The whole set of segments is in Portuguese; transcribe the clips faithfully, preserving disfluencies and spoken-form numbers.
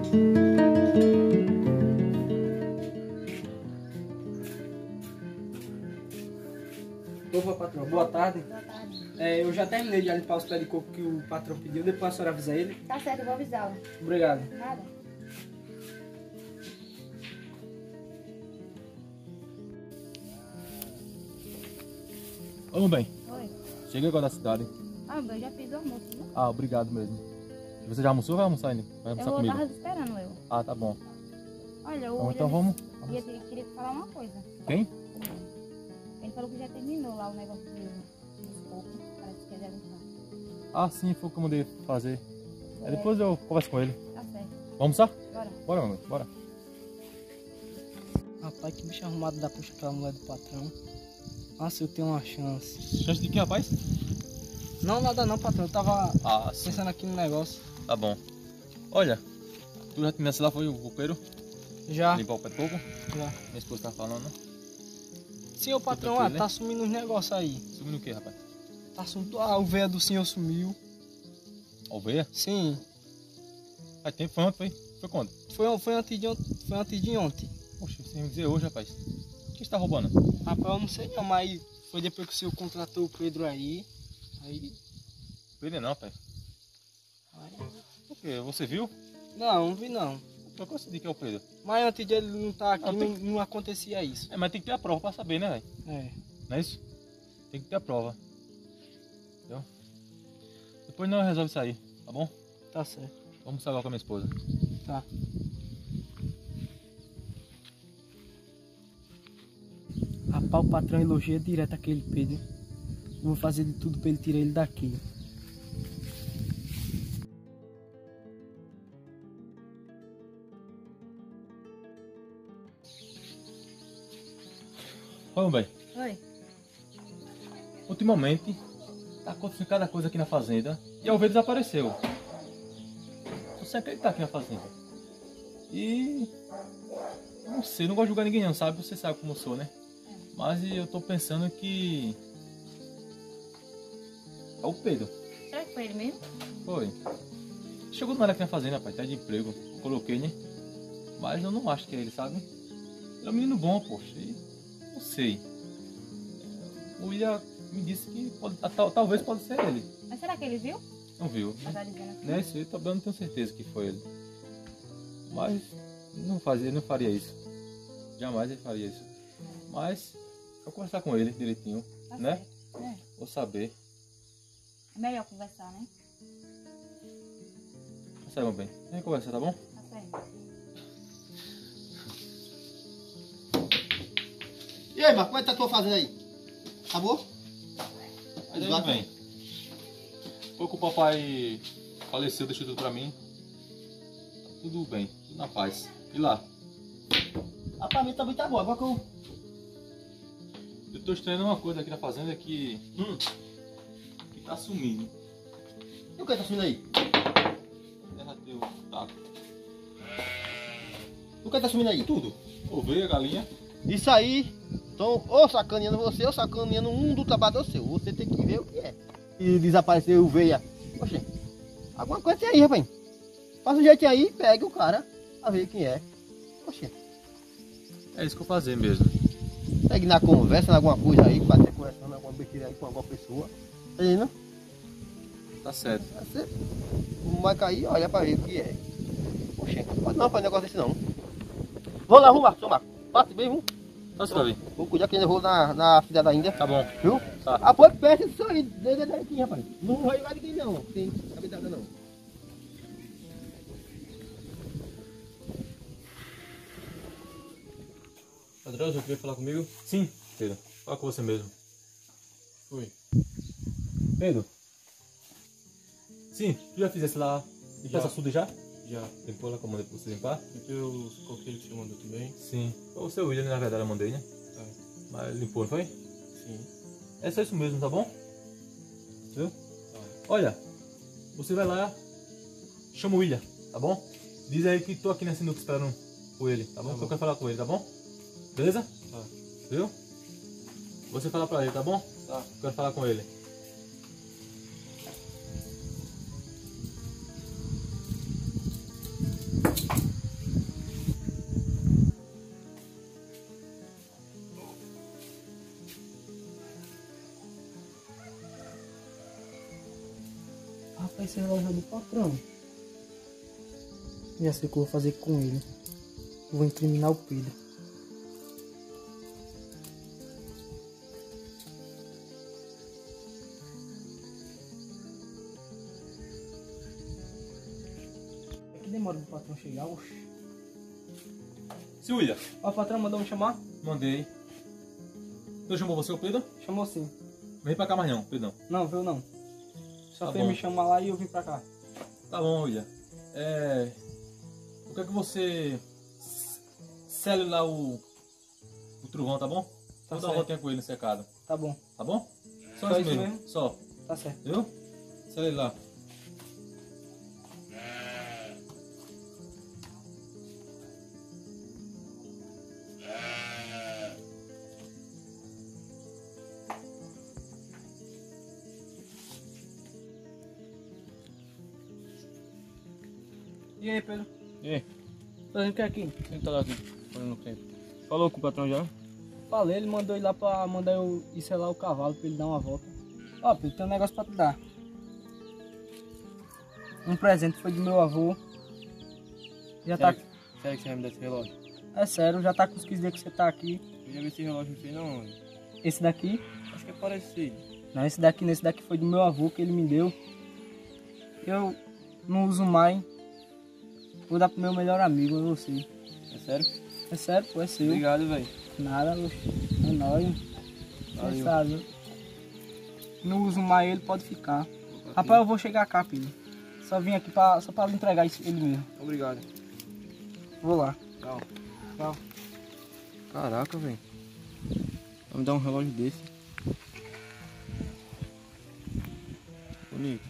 Opa, patrão, boa tarde. Boa tarde. É, eu já terminei de limpar os pés de coco que o patrão pediu, depois a senhora avisa ele. Tá certo, eu vou avisá-lo. Obrigado. Nada. Ô, bem, Oi. cheguei agora da cidade. Ah, eu já fiz o almoço, viu? Ah, obrigado mesmo. Você já almoçou ou vai almoçar ainda? Vai almoçar Eu comigo? tava esperando eu. Ah, tá bom. Olha, o Bom, William então vamos. Queria, queria te falar uma coisa. Quem? Ele falou que já terminou lá o negócio do, dos cocos. Parece que ele deve estar. Ah, sim, foi o que eu mandei fazer. Aí depois eu converso com ele. Tá certo. Vamos almoçar? Bora. Bora, mamãe, bora. Rapaz, que bicho arrumado da puxa aquela mulher do patrão. Nossa, eu tenho uma chance. Chance de quê, rapaz? Não, nada não, patrão. Eu tava Ah, sim. pensando aqui no negócio. Tá bom. Olha, tu já terminaste lá, foi o copeiro? Já, Limpar o pé de coco? já. Minha esposa tá falando, né? Sim, ô patrão, tranquilo, ah, né? tá sumindo os negócios aí. Sumindo o quê, rapaz? Tá sumindo. Ah, o véia do senhor sumiu. A ovelha? Sim. Faz tempo, foi ontem, foi? Foi quando? Foi, foi, antes, de ontem, foi antes de ontem. Poxa, você me dizer hoje, rapaz. Quem está roubando? Rapaz, eu não sei não, mas foi depois que o senhor contratou o Pedro aí. Aí. Pedro não, pai. aí... Por quê? Você viu? Não, não vi não. Eu gosto de que é o Pedro. Mas antes de ele não estar aqui, Ah, não, tem- não acontecia isso. É, mas tem que ter a prova pra saber, né, velho? É. Não é isso? Tem que ter a prova. Entendeu? Depois nós resolve sair, tá bom? Tá certo. Vamos salvar com a minha esposa. Tá. Rapaz, o patrão elogia direto aquele Pedro. Eu vou fazer de tudo pra ele tirar ele daqui. Vamos bem. Oi. Ultimamente, tá acontecendo cada coisa aqui na fazenda e a ovelha desapareceu. Você acredita aqui na fazenda? E... eu não sei, não gosto de julgar ninguém não, sabe? Você sabe como eu sou, né? Mas eu tô pensando que... é o Pedro. Será que foi ele mesmo? Foi. Chegou do nada aqui na fazenda, rapaz, tá de emprego. Coloquei, né? Mas eu não acho que é ele, sabe? Ele é um menino bom, poxa. E não sei. O William me disse que pode, tal, talvez pode ser ele. Mas será que ele viu? Não viu? Mas tá dizendo aqui. Né? Isso aí também eu não tenho certeza que foi ele. Mas não fazia, ele não faria isso. Jamais ele faria isso. Mas vou conversar com ele direitinho, Tá né? certo. É. Vou saber. É melhor conversar, né? Tá bom, bem. Vem conversar, tá bom? Tá certo. E aí, Marco, como é que tá a tua fazenda aí? Acabou? Mas aí Vai, vem. Foi que o papai faleceu, deixou tudo pra mim. Tá tudo bem, tudo na paz. E lá? Ah, pra mim também tá bom. Agora que eu... Eu tô estranhando uma coisa aqui na fazenda que... Hum, que tá sumindo. E o que tá sumindo aí? Derratei o taco. O que tá sumindo aí? Tudo. Ovelha, galinha. Isso aí, então, ou sacaneando você, ou sacaneando um do trabalhador seu. Você tem que ver o que é. E desapareceu o veia. Poxa, alguma coisa tem aí, rapaz. Faça um jeitinho aí, pegue o cara, pra ver quem é. Poxa, É isso que eu vou fazer mesmo. pegue na conversa, em alguma coisa aí, pode ter conversando alguma besteira aí com alguma pessoa. Tá entendendo? Tá certo. Você vai cair, olha pra ver o que é. Poxa, não pode não fazer negócio desse não. Vamos lá, vamos lá, seu Marco. Passe bem, vamos. Tá certo, Davi. Vou cuidar que ainda vou na, na cidade ainda. Tá bom. Viu? Tá. Apoio peça isso aí, desde daqui, rapaz. Não vai vai ninguém não, tem cabeçada não. Padrão, você queria falar comigo? Sim, Pedro. Fala com você mesmo. Oi. Pedro. Sim, tu já fizesse lá limpar essa açude já? Já. Limpou lá que eu mandei pra você limpar? Limpei os coqueiros que você mandou também? Sim. Foi o seu William, na verdade, eu mandei, né? Tá. Mas limpou, não foi? Sim. É só isso mesmo, tá bom? Viu? Tá. Olha, você vai lá, chama o William, tá bom? Diz aí que tô aqui na sinuca esperando por ele, tá bom? Tá Que bom. eu quero falar com ele, tá bom? Beleza? Tá. Viu? Você fala pra ele, tá bom? Tá. Eu quero falar com ele. esse relógio é do patrão. Já sei o que eu vou fazer com ele. Eu vou incriminar o Pedro. É que demora pro patrão chegar, oxi. Silvia, Ó, o patrão mandou me chamar? mandei. Então chamou você, o Pedro? Chamou sim. Vem pra cá mais não, Pedro. Não, veio não. Só Tá fez bom. me chamar lá e eu vim pra cá. Tá bom, William. É... Eu quero que você cele lá o, o trovão, tá bom? Tá Vou dar uma certo. voltinha com ele no secado, Tá bom, tá bom? Só, Só isso isso mesmo, mesmo? só. tá certo. Viu? Cele ele lá. E aí, Pedro? E aí? Fazendo o que aqui? Quem tá lá aqui? Falando tempo. Falou com o patrão já? Falei, ele mandou ir lá pra mandar eu ir selar o cavalo pra ele dar uma volta. Ó, Pedro, tem um negócio pra te dar. Um presente foi do meu avô. Já tá. Sério, sério que você vai me dar esse relógio? É sério, já tá com os quinze dias que você tá aqui. Eu já vi esse relógio, não sei não. Esse daqui? Acho que é parecido. Não, esse daqui, nesse daqui foi do meu avô que ele me deu. Eu não uso mais. Vou dar pro meu melhor amigo, é você. É sério? É sério, pô, é seu. Obrigado, velho. Nada, oxe. É nóis. Você Valeu. sabe. Não uso mais ele, pode ficar. Rapaz, eu vou chegar cá, filho. Só vim aqui pra, só pra lhe entregar isso, ele mesmo. Obrigado. Vou lá. Tchau. Tchau. Caraca, velho. Vai me dar um relógio desse. Bonito.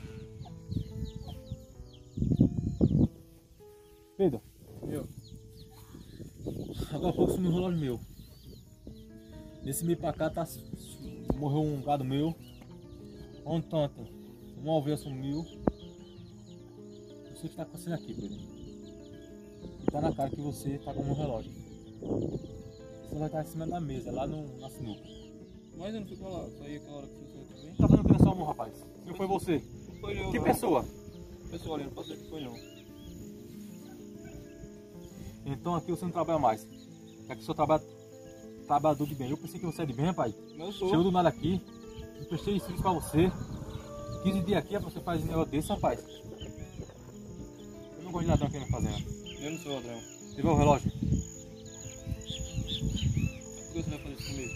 Pedro, Eu. agora há pouco sumiu um relógio meu. Nesse meio pra cá tá, morreu um gado meu. Um tanto, uma ovelha sumiu. Você que tá acontecendo aqui, Pedro. E tá na cara que você tá com um relógio. Você vai estar em cima da mesa, lá no, na sinuca. Mas eu não fico lá. Só ia aquela hora que você saiu também. Tá fazendo o que nessa alma, rapaz? Quem foi você? Foi eu. Que não. pessoa? Pessoal ali, não posso dizer que foi não. Então aqui você não trabalha mais. Aqui só trabalha trabalhador de bem. Eu pensei que você é de bem, rapaz. Mas eu sou. Chegou do nada aqui. Eu prestei serviço pra você. quinze dias aqui, você faz um negócio desse, rapaz. Eu não gosto de ladrão aqui na fazenda. Eu não sou ladrão. Você vê o relógio? Por que você vai fazer isso comigo?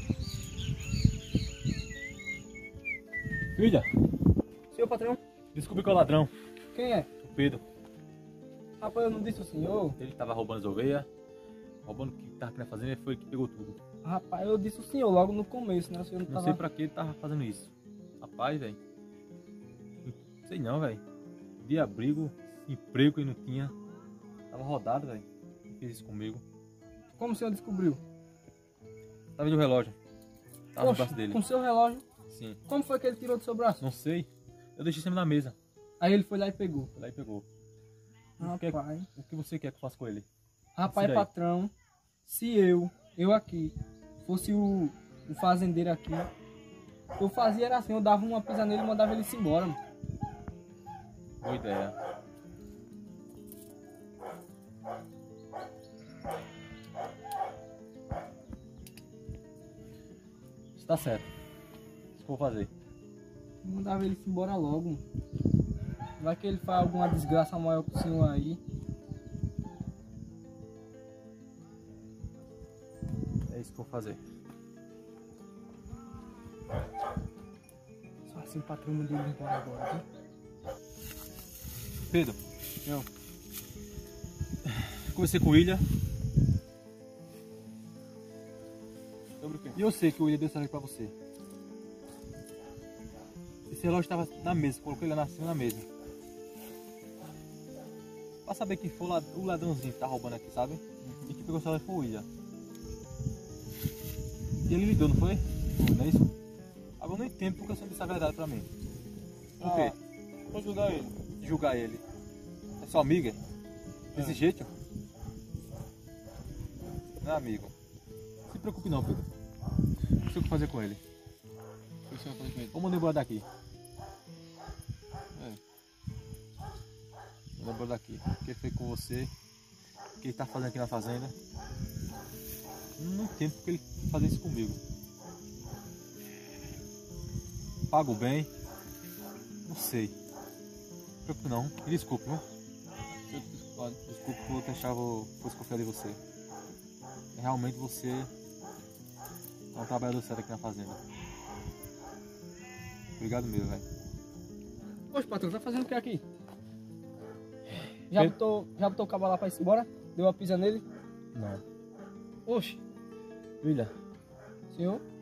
Filha, Senhor patrão, descobri que é o ladrão. quem é? O Pedro. Rapaz, eu não disse o senhor. Ele tava roubando as ovelhas. Roubando o que tava aqui na fazenda. Ele foi que pegou tudo. Rapaz, eu disse o senhor logo no começo, né? O senhor não Não tava... sei pra que ele tava fazendo isso. Rapaz, velho. Sei não, velho. De abrigo, emprego que ele não tinha. Tava rodado, velho. Ele fez isso comigo. Como o senhor descobriu? Tava vendo o relógio. Tava no Poxa, braço dele. com seu relógio. Sim. Como foi que ele tirou do seu braço? Não sei. Eu deixei em cima da mesa. Aí ele foi lá e pegou. Foi lá e pegou. O que, é- Rapaz, o que você quer que eu faça com ele? rapaz daí. patrão, se eu, eu aqui, fosse o, o fazendeiro aqui, o que eu fazia era assim, eu dava uma pisa nele e mandava ele se embora, mano. Boa ideia. Está certo. Isso que eu vou fazer. Eu mandava ele se embora logo, mano. Vai que ele faz alguma desgraça maior pro senhor aí. É isso que eu vou fazer. Só assim o patrão mandou ele embora agora, viu? Pedro. Eu. Conversei com o William. Sobre o quê? E eu sei que o William deu essa relógio pra você. Esse relógio estava na mesa, coloquei ele lá na cima da mesa. Pra saber quem foi o lad- o ladrãozinho que tá roubando aqui, sabe? E que pegou esse relógio foi o William. E ele ligou, não foi? Não é isso? Agora eu não entendo porque você não disse a verdade pra mim. Por quê? Vou ajudar ele. Julgar ele. É seu amigo? é? Desse É. jeito? Não é amigo. Não se preocupe não, Pedro. Não sei o que fazer com ele. O que você vai fazer com ele? Vamos mandar embora daqui. É. Lembrou daqui. O que foi com você? O que ele tá fazendo aqui na fazenda? Não entendo porque ele faz isso comigo. Pago bem? Não sei. Preocupe não. Me desculpe, viu? Desculpe por eu achava fosse confiar em você. Realmente você é um trabalhador sério aqui na fazenda. Obrigado mesmo, velho. Poxa, patrão, tá fazendo o que aqui? Já botou, já botou o cabo lá pra ir embora? Deu uma pisa nele? Não. Oxe, Filha, senhor?